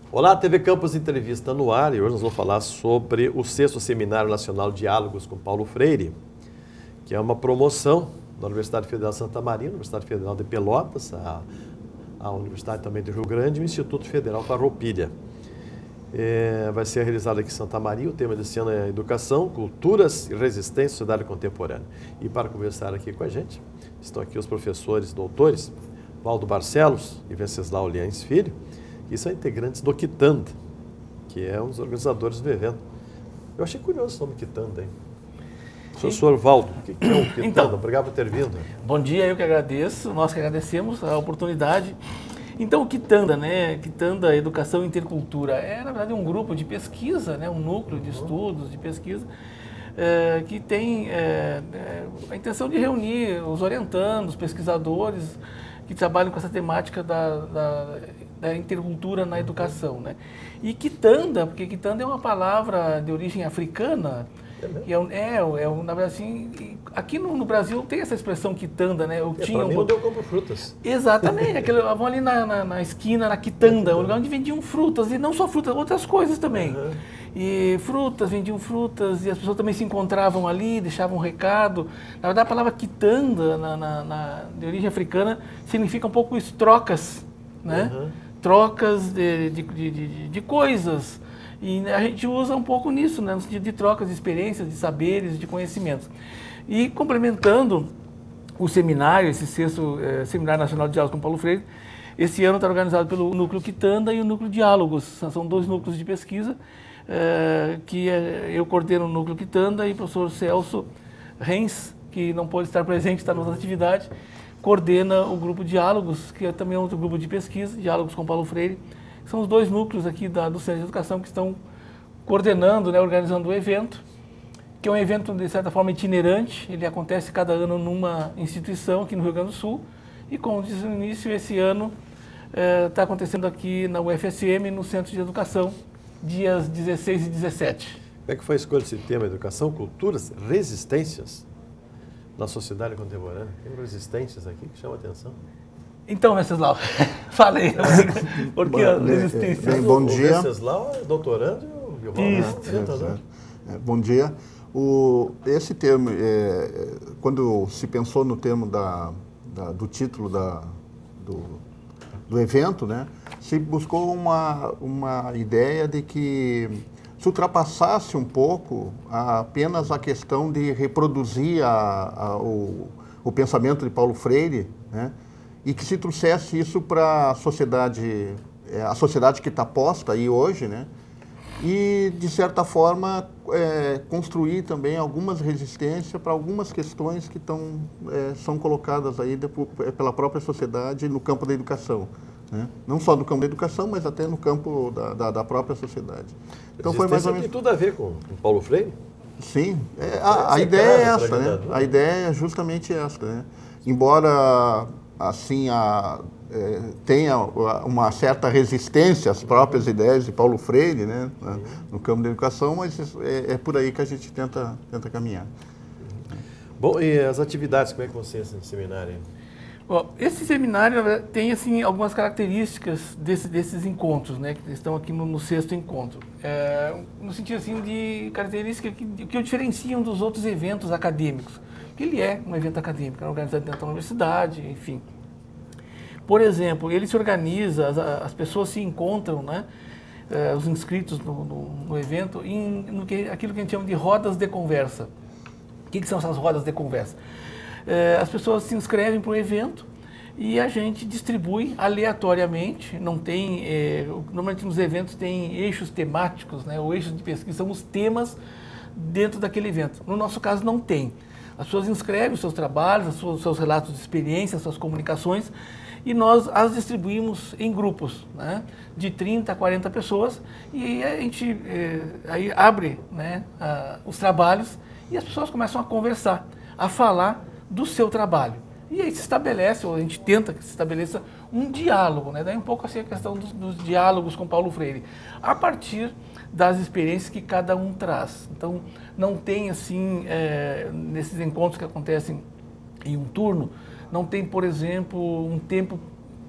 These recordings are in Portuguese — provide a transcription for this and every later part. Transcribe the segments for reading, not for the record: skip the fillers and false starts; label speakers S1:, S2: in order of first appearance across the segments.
S1: Olá, TV Campus Entrevista no ar, e hoje nós vamos falar sobre o 6º Seminário Nacional Diálogos com Paulo Freire, que é uma promoção da Universidade Federal de Santa Maria, Universidade Federal de Pelotas, a Universidade também do Rio Grande e o Instituto Federal Farroupilha. Vai ser realizado aqui em Santa Maria. O tema desse ano é Educação, Culturas e Resistência, Sociedade Contemporânea. E para conversar aqui com a gente, estão aqui os professores doutores, Valdo Barcelos e Venceslau Liães Filho, que são integrantes do Quitanda, que é um dos organizadores do evento. Eu achei curioso o nome Quitanda, hein? Professor Valdo, o que é o Quitanda?
S2: Então,
S1: obrigado por ter vindo.
S2: Bom dia, eu que agradeço, nós que agradecemos a oportunidade. Então, o Quitanda, né? Quitanda Educação e Intercultura, é, na verdade, um grupo de pesquisa, né? Um núcleo de estudos, de pesquisa, que tem a intenção de reunir os orientandos, pesquisadores que trabalham com essa temática da intercultura na educação, né? E Quitanda, porque Quitanda é uma palavra de origem africana, que na verdade, assim, aqui no Brasil tem essa expressão Quitanda, né?
S1: Para mim, onde eu compro frutas.
S2: Exatamente, vão ali na esquina, na Quitanda, o lugar onde vendiam frutas, e não só frutas, outras coisas também.
S1: Uhum.
S2: E vendiam frutas, e as pessoas também se encontravam ali, deixavam um recado. Na verdade, a palavra Quitanda, de origem africana, significa um pouco isso, trocas, né?
S1: Uhum.
S2: Trocas de coisas. E a gente usa um pouco nisso, né? No sentido de trocas de experiências, de saberes, de conhecimentos. E complementando o seminário, esse 6º Seminário Nacional de Diálogos com Paulo Freire, esse ano está organizado pelo Núcleo Quitanda e o Núcleo Diálogos. São 2 núcleos de pesquisa, eu coordeno o Núcleo Quitanda e o professor Celso Renz, que não pôde estar presente, está nas atividades, coordena o Grupo Diálogos, que é também outro grupo de pesquisa, Diálogos com Paulo Freire. São os 2 núcleos aqui do Centro de Educação que estão coordenando, né, organizando o evento, que é um evento, de certa forma, itinerante. Ele acontece cada ano numa instituição aqui no Rio Grande do Sul. E, como disse no início, esse ano está acontecendo aqui na UFSM, no Centro de Educação, dias 16 e 17.
S1: Como é que foi a escolha desse tema, Educação, Culturas, Resistências na Sociedade Contemporânea? Tem resistências aqui que chamam a atenção.
S2: Então, Venceslau, falei, porque a resistência...
S3: Bem, bom
S1: O
S3: dia.
S1: Venceslau é doutorando e o Valdo é
S3: Bom dia. Esse termo, quando se pensou no termo do título do evento, né, se buscou uma ideia de que se ultrapassasse um pouco apenas a questão de reproduzir o pensamento de Paulo Freire, né, e que se trouxesse isso para a sociedade que está posta aí hoje, né? E, de certa forma, construir também algumas resistências para algumas questões que são colocadas aí pela própria sociedade no campo da educação, né? Não só no campo da educação, mas até no campo da própria sociedade. Então, foi mais ou menos...
S1: Tem tudo a ver com Paulo Freire?
S3: Sim, a ideia é essa, né? A ideia é justamente essa, né? Embora assim tenha uma certa resistência às próprias ideias de Paulo Freire, né, no campo da educação, mas é por aí que a gente tenta caminhar.
S1: Bom, e as atividades, como é que vão ser esse seminário?
S2: Bom, esse seminário tem assim algumas características desses encontros, né, que estão aqui no 6º encontro, no sentido assim de características que o diferenciam dos outros eventos acadêmicos. Ele é um evento acadêmico, organizado dentro da universidade, enfim. Por exemplo, ele se organiza, as pessoas se encontram, né, os inscritos no evento, aquilo que a gente chama de rodas de conversa. O que são essas rodas de conversa? As pessoas se inscrevem para o evento e a gente distribui aleatoriamente, não tem, normalmente nos eventos tem eixos temáticos, né, ou eixos de pesquisa, são os temas dentro daquele evento. No nosso caso não tem. As pessoas inscrevem os seus trabalhos, os seus relatos de experiência, as suas comunicações, e nós as distribuímos em grupos, né, de 30 a 40 pessoas, e a gente aí abre, né, os trabalhos e as pessoas começam a conversar, a falar do seu trabalho. E aí se estabelece, ou a gente tenta que se estabeleça um diálogo, né? Daí um pouco assim a questão dos diálogos com Paulo Freire, a partir das experiências que cada um traz. Então, não tem assim, nesses encontros que acontecem em um turno, não tem, por exemplo, um tempo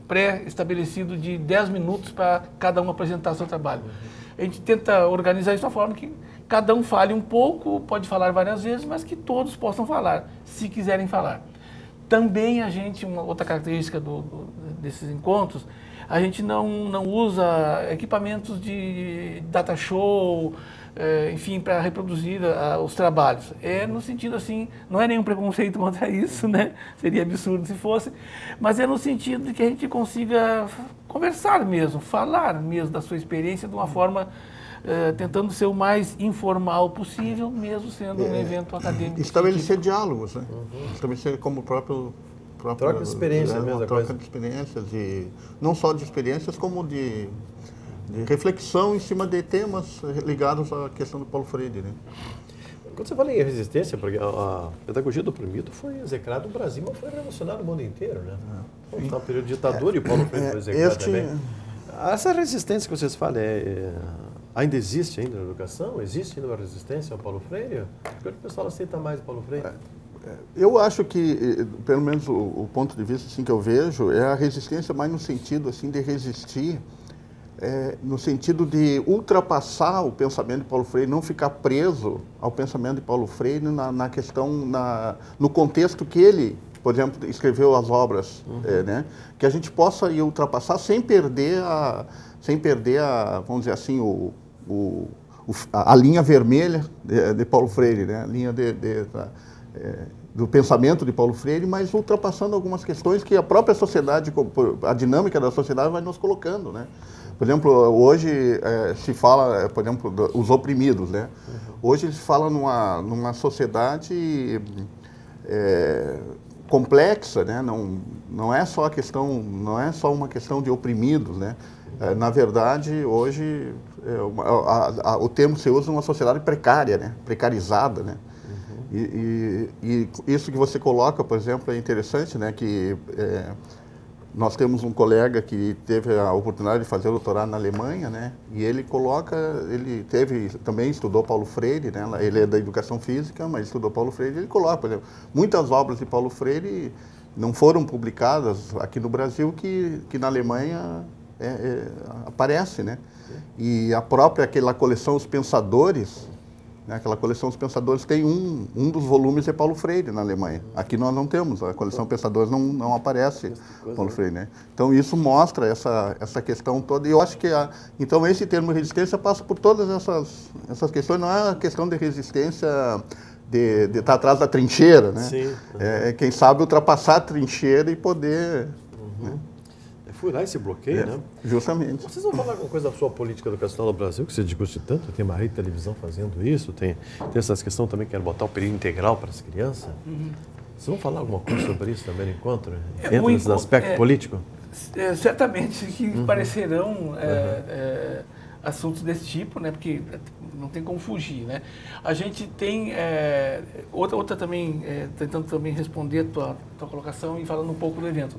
S2: pré-estabelecido de 10 minutos para cada um apresentar seu trabalho. A gente tenta organizar isso de uma forma que cada um fale um pouco, pode falar várias vezes, mas que todos possam falar, se quiserem falar. Também a gente, uma outra característica desses encontros, a gente não usa equipamentos de data show, enfim, para reproduzir os trabalhos. É no sentido assim, não é nenhum preconceito contra isso, né? Seria absurdo se fosse, mas é no sentido de que a gente consiga conversar mesmo, falar mesmo da sua experiência de uma forma tentando ser o mais informal possível, mesmo sendo um evento acadêmico.
S3: Estabelecer diálogos, né? Estabelecer como próprio
S1: troca de experiência mesmo.
S3: Troca de experiências, não só de experiências, como de reflexão em cima de temas ligados à questão do Paulo Freire, né?
S1: Quando você fala em resistência, porque a pedagogia do oprimido foi execrada no Brasil, mas foi revolucionária no mundo inteiro, né? Está um período de ditadura e o Paulo Freire foi execrado também. Essa resistência que vocês falam ainda existe ainda na educação? Existe ainda uma resistência ao Paulo Freire? Porque o pessoal aceita mais o Paulo Freire?
S3: Eu acho que, pelo menos o ponto de vista assim, que eu vejo, é a resistência mais no sentido assim, de resistir, no sentido de ultrapassar o pensamento de Paulo Freire, não ficar preso ao pensamento de Paulo Freire na questão, no contexto que ele, por exemplo, escreveu as obras, né? Que a gente possa ir ultrapassar sem perder vamos dizer assim, a linha vermelha de Paulo Freire, né? A linha do pensamento de Paulo Freire, mas ultrapassando algumas questões que a própria sociedade, a dinâmica da sociedade vai nos colocando, né? Por exemplo, hoje se fala, por exemplo, os oprimidos, né? Hoje se fala numa sociedade complexa, né? Não é só uma questão de oprimidos, né? Na verdade, hoje o termo se usa numa sociedade precária, né? Precarizada, né? E isso que você coloca, por exemplo, é interessante, né? Que nós temos um colega que teve a oportunidade de fazer o doutorado na Alemanha, né? E ele também estudou Paulo Freire, né? Ele é da educação física, mas estudou Paulo Freire. Ele coloca, por exemplo, muitas obras de Paulo Freire não foram publicadas aqui no Brasil que na Alemanha aparece, né? E a própria aquela coleção Os Pensadores, né? Aquela coleção Os Pensadores tem um dos volumes é Paulo Freire na Alemanha. Aqui nós não temos, a coleção Pensadores não aparece Paulo Freire, né? Então isso mostra essa questão toda, e eu acho que então esse termo resistência passa por todas essas questões, não é uma questão de resistência de estar atrás da trincheira, né?
S1: Sim.
S3: Quem sabe ultrapassar a trincheira e poder... Né?
S1: Furar esse bloqueio, né?
S3: Justamente.
S1: Vocês vão falar alguma coisa da sua política educacional no Brasil, que você discute tanto? Tem uma rede de televisão fazendo isso, tem essas questões também que querem botar o período integral para as crianças. Vocês vão falar alguma coisa sobre isso também no encontro? Entra nesse aspecto político?
S2: Certamente que parecerão assuntos desse tipo, né? Porque não tem como fugir, né? A gente tem outra também, tentando também responder a tua colocação e falando um pouco do evento.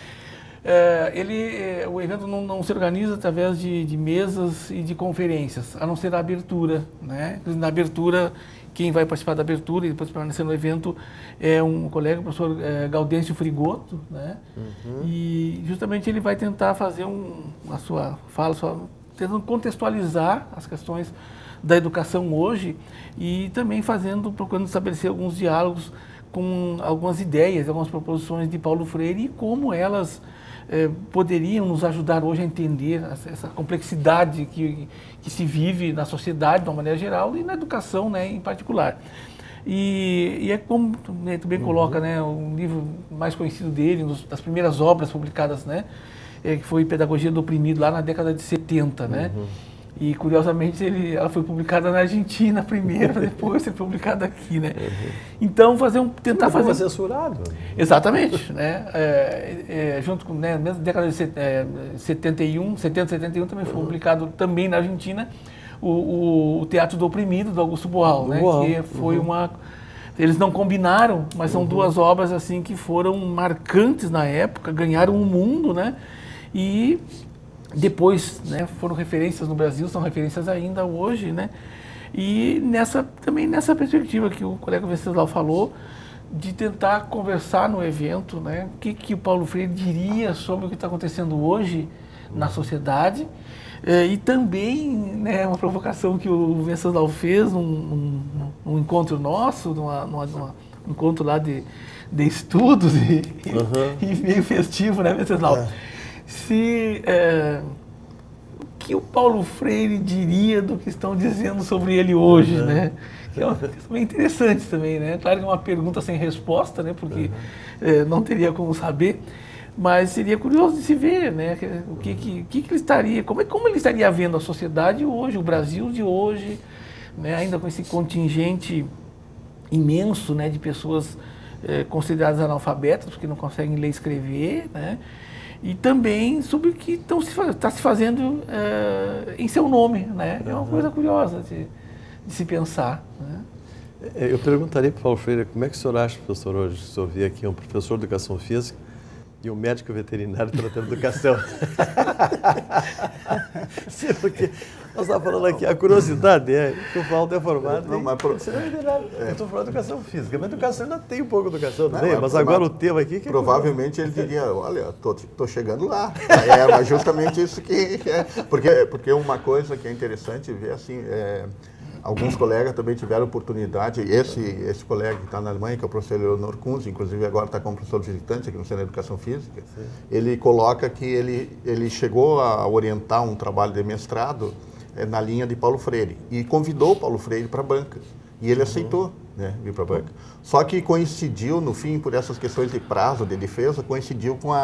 S2: O evento não se organiza através de mesas e de conferências, a não ser a abertura, né? Na abertura, quem vai participar da abertura e depois permanecer no evento é um colega, o professor Gaudêncio Frigoto, né? E justamente ele vai tentar fazer a sua fala, tentando contextualizar as questões da educação hoje e também procurando estabelecer alguns diálogos com algumas ideias, algumas proposições de Paulo Freire e como elas poderiam nos ajudar hoje a entender essa complexidade que se vive na sociedade de uma maneira geral e na educação, né, em particular. E é como tu bem coloca, né, um livro mais conhecido dele, das primeiras obras publicadas, né, que foi Pedagogia do Oprimido, lá na década de 70, né? E, curiosamente, ela foi publicada na Argentina primeiro, depois foi publicada aqui, né? Então, tentar fazer...
S1: censurado.
S2: Exatamente, né? Junto com, né, mesmo década de 71 também foi publicado também na Argentina o Teatro do Oprimido, do Augusto Boal, né? Que foi eles não combinaram, mas são duas obras assim que foram marcantes na época, ganharam o mundo, né? E depois, né, foram referências no Brasil, são referências ainda hoje, né? E também nessa perspectiva que o colega Venceslau falou, de tentar conversar no evento, né? O que o Paulo Freire diria sobre o que está acontecendo hoje na sociedade. E também, né, uma provocação que o Venceslau fez num encontro nosso, num encontro lá de estudos e meio festivo, né, Venceslau? O que o Paulo Freire diria do que estão dizendo sobre ele hoje, né? Que é uma questão bem interessante também, né? Claro que é uma pergunta sem resposta, né? Porque não teria como saber, mas seria curioso de se ver, né? O que ele estaria, como ele estaria vendo a sociedade hoje, o Brasil de hoje, né? Ainda com esse contingente imenso, né, de pessoas consideradas analfabetas, porque não conseguem ler e escrever, né? E também sobre o que está se fazendo em seu nome, né? É uma coisa curiosa de se pensar, né?
S1: Eu perguntaria para o Paulo Freire, como é que o senhor acha, professor, hoje, o senhor vê aqui um professor de educação física e um médico veterinário tratando educação? Sim, porque nós estávamos falando aqui, a curiosidade é que o Paulo é formado você não é veterinário. Eu estou falando de educação física, mas educação ainda tem um pouco de educação também, mas agora o tema aqui... Que
S3: provavelmente ele diria, olha, estou chegando lá. Mas justamente isso que é. Porque uma coisa que é interessante ver, assim, alguns colegas também tiveram oportunidade, esse colega que está na Alemanha, que é o professor Leonor Kunz, inclusive agora está como professor visitante aqui no Centro de Educação Física, ele coloca que ele chegou a orientar um trabalho de mestrado na linha de Paulo Freire e convidou o Paulo Freire para a banca. E ele aceitou, né, vir para a banca. Só que coincidiu, no fim, por essas questões de prazo, de defesa, coincidiu com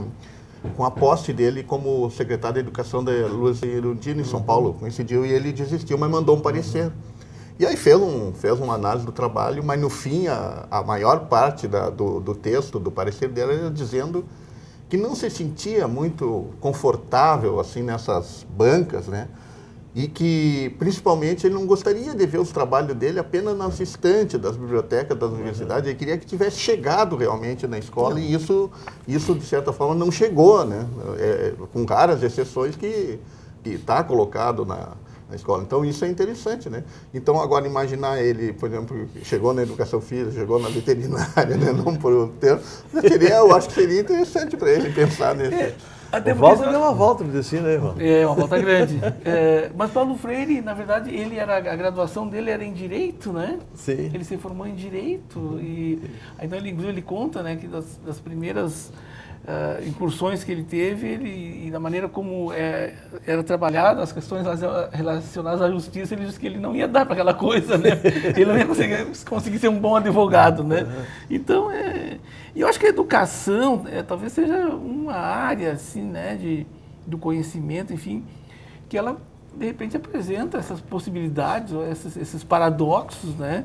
S3: a posse dele como secretário de Educação da Luiz Erundina em São Paulo. Coincidiu e ele desistiu, mas mandou um parecer. E aí fez uma análise do trabalho, mas no fim a maior parte do texto, do parecer dele, era dizendo que não se sentia muito confortável assim nessas bancas, né? E que, principalmente, ele não gostaria de ver os trabalhos dele apenas nas estantes das bibliotecas das universidades. Ele queria que tivesse chegado realmente na escola e isso de certa forma, não chegou, né? Com raras exceções que está colocado na escola. Então, isso é interessante, né? Então, agora, imaginar ele, por exemplo, chegou na educação física, chegou na veterinária, né? Não por um tempo. Eu acho que seria interessante para ele pensar nisso.
S1: O Walter deu uma volta no destino, né, irmão?
S2: Uma volta grande. Mas Paulo Freire, na verdade, a graduação dele era em Direito, né?
S1: Sim.
S2: Ele se formou em Direito e então ele conta, né, que das primeiras incursões que ele teve e da maneira como era trabalhado as questões relacionadas à justiça, ele disse que ele não ia dar para aquela coisa, né? Ele não ia conseguir ser um bom advogado, né? Então, e eu acho que a educação talvez seja uma área assim, né, do conhecimento, enfim, que ela de repente apresenta essas possibilidades, esses paradoxos, né,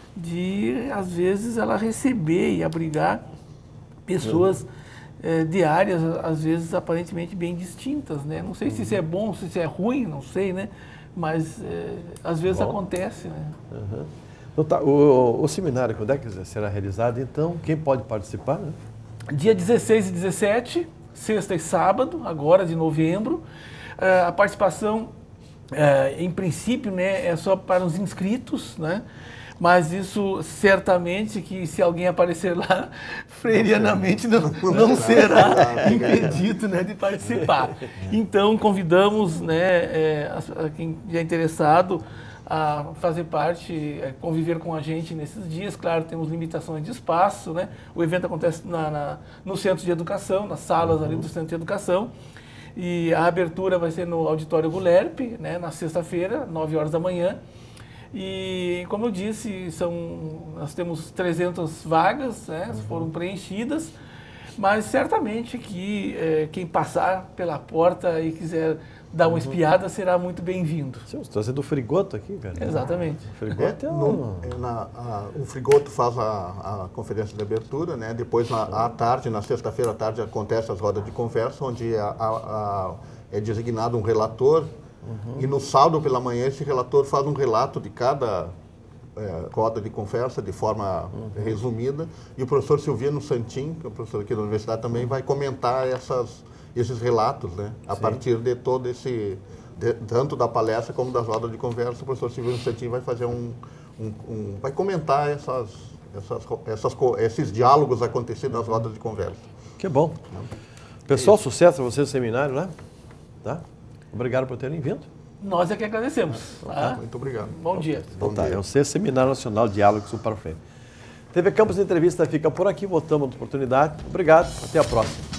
S2: de às vezes ela receber e abrigar pessoas de áreas às vezes aparentemente bem distintas, né? Não sei se isso é bom, se isso é ruim, não sei, né? Mas às vezes acontece, né?
S1: Então, tá, o seminário, quando é que será realizado? Então, quem pode participar, né?
S2: Dia 16 e 17, sexta e sábado, agora de novembro. A participação, em princípio, né, é só para os inscritos, né? Mas isso certamente que se alguém aparecer lá, freirianamente não será impedido, né, de participar. Então, convidamos, né, a quem já é interessado a fazer parte, conviver com a gente nesses dias. Claro, temos limitações de espaço, né? O evento acontece no Centro de Educação, nas salas ali do Centro de Educação. E a abertura vai ser no Auditório Gulerp, né, na sexta-feira, 9 horas da manhã. E, como eu disse, nós temos 300 vagas, né, foram preenchidas, mas certamente que quem passar pela porta e quiser dar uma espiada será muito bem-vindo.
S1: Você está trazendo o Frigoto aqui, cara?
S2: Exatamente.
S1: O Frigoto
S3: o Frigoto faz a conferência de abertura, né? Depois, à tarde, na sexta-feira à tarde, acontece as rodas de conversa, onde é designado um relator. E no sábado pela manhã esse relator faz um relato de cada roda de conversa de forma resumida, e o professor Silviano Santin, que é o professor aqui da universidade, também vai comentar esses relatos, né? A partir de todo tanto da palestra como das rodas de conversa, o professor Silviano Santin vai fazer vai comentar esses diálogos acontecendo nas rodas de conversa.
S1: Que bom. Pessoal, sucesso para vocês no seminário, né? Tá? Obrigado por terem vindo.
S2: Nós é que agradecemos. Tá?
S3: Muito obrigado.
S2: Bom dia.
S1: Então tá, é o sexto Seminário Nacional de Diálogos para Frente. TV Campus Entrevista fica por aqui, voltamos na oportunidade. Obrigado, até a próxima.